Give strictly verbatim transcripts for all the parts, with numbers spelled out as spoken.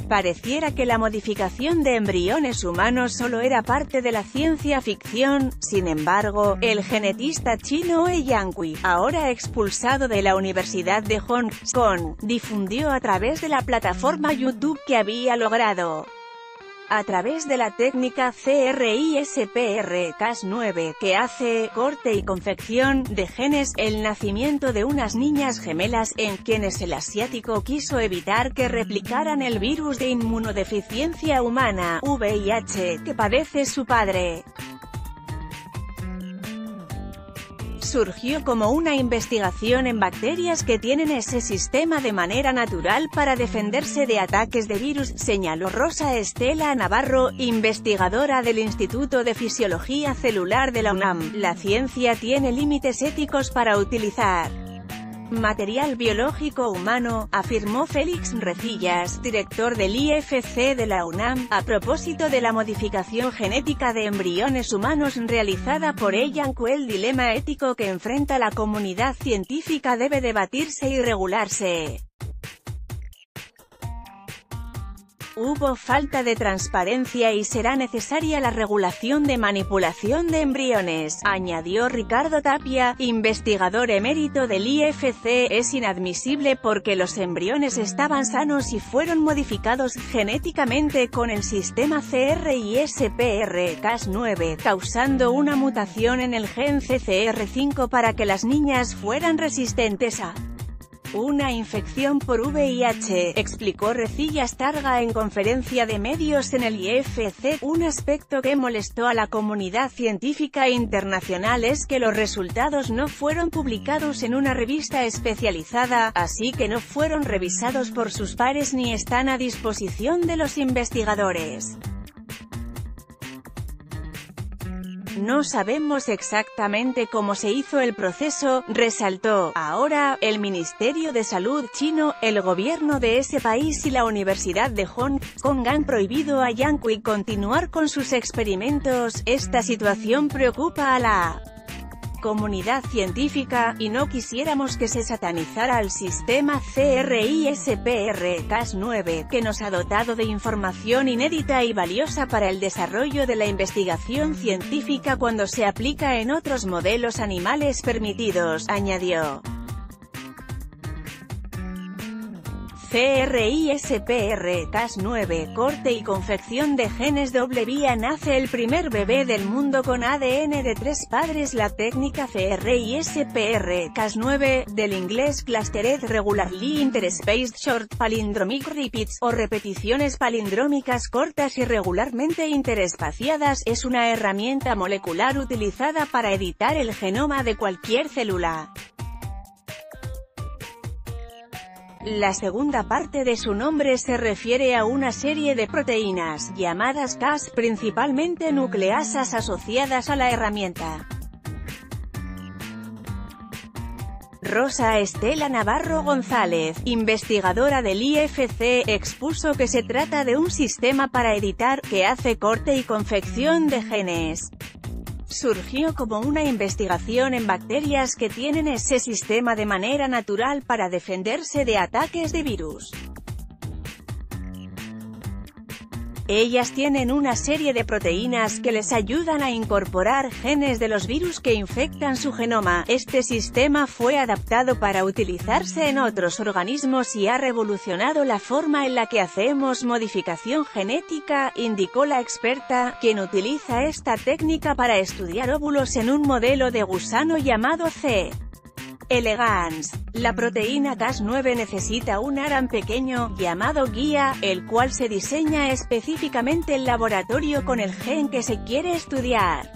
Pareciera que la modificación de embriones humanos solo era parte de la ciencia ficción. Sin embargo, el genetista chino He Jiankui, ahora expulsado de la Universidad de Hong Kong, difundió a través de la plataforma YouTube que había logrado, a través de la técnica CRISPR Cas nueve, que hace corte y confección de genes, el nacimiento de unas niñas gemelas, en quienes el asiático quiso evitar que replicaran el virus de inmunodeficiencia humana, V I H, que padece su padre. Surgió como una investigación en bacterias que tienen ese sistema de manera natural para defenderse de ataques de virus, señaló Rosa Estela Navarro, investigadora del Instituto de Fisiología Celular de la UNAM. La ciencia tiene límites éticos para utilizar material biológico humano, afirmó Félix Recillas, director del I F C de la UNAM, a propósito de la modificación genética de embriones humanos realizada por He Jiankui. El dilema ético que enfrenta la comunidad científica debe debatirse y regularse. Hubo falta de transparencia y será necesaria la regulación de manipulación de embriones, añadió Ricardo Tapia, investigador emérito del I F C. Es inadmisible porque los embriones estaban sanos y fueron modificados genéticamente con el sistema CRISPR Cas nueve, causando una mutación en el gen C C R cinco para que las niñas fueran resistentes a una infección por V I H, explicó Recillas Targa en conferencia de medios en el I F C. Un aspecto que molestó a la comunidad científica internacional es que los resultados no fueron publicados en una revista especializada, así que no fueron revisados por sus pares ni están a disposición de los investigadores. No sabemos exactamente cómo se hizo el proceso, resaltó. Ahora, el Ministerio de Salud chino, el gobierno de ese país y la Universidad de Hong Kong han prohibido a Jiankui continuar con sus experimentos. Esta situación preocupa a la comunidad científica, y no quisiéramos que se satanizara al sistema CRISPR Cas nueve, que nos ha dotado de información inédita y valiosa para el desarrollo de la investigación científica cuando se aplica en otros modelos animales permitidos, añadió. CRISPR Cas nueve, corte y confección de genes doble vía. Nace el primer bebé del mundo con A D N de tres padres. La técnica CRISPR Cas nueve, del inglés Clustered Regularly Interspaced Short Palindromic Repeats, o repeticiones palindrómicas cortas y regularmente interespaciadas, es una herramienta molecular utilizada para editar el genoma de cualquier célula. La segunda parte de su nombre se refiere a una serie de proteínas, llamadas Cas, principalmente nucleasas asociadas a la herramienta. Rosa Estela Navarro González, investigadora del I F C, expuso que se trata de un sistema para editar, que hace corte y confección de genes. Surgió como una investigación en bacterias que tienen ese sistema de manera natural para defenderse de ataques de virus. Ellas tienen una serie de proteínas que les ayudan a incorporar genes de los virus que infectan su genoma. Este sistema fue adaptado para utilizarse en otros organismos y ha revolucionado la forma en la que hacemos modificación genética, indicó la experta, quien utiliza esta técnica para estudiar óvulos en un modelo de gusano llamado C. elegans. La proteína Cas nueve necesita un ARAN pequeño, llamado guía, el cual se diseña específicamente en laboratorio con el gen que se quiere estudiar.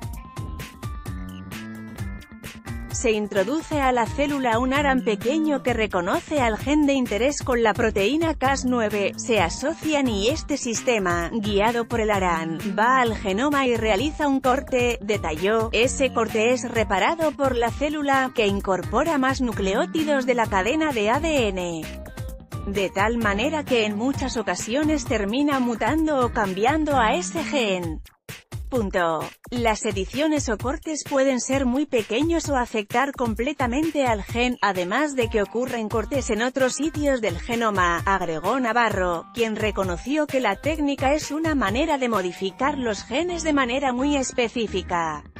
Se introduce a la célula un ARAN pequeño que reconoce al gen de interés con la proteína Cas nueve, se asocian y este sistema, guiado por el ARAN, va al genoma y realiza un corte, detalló. Ese corte es reparado por la célula, que incorpora más nucleótidos de la cadena de A D N. De tal manera que en muchas ocasiones termina mutando o cambiando a ese gen. Punto. Las ediciones o cortes pueden ser muy pequeños o afectar completamente al gen, además de que ocurren cortes en otros sitios del genoma, agregó Navarro, quien reconoció que la técnica es una manera de modificar los genes de manera muy específica.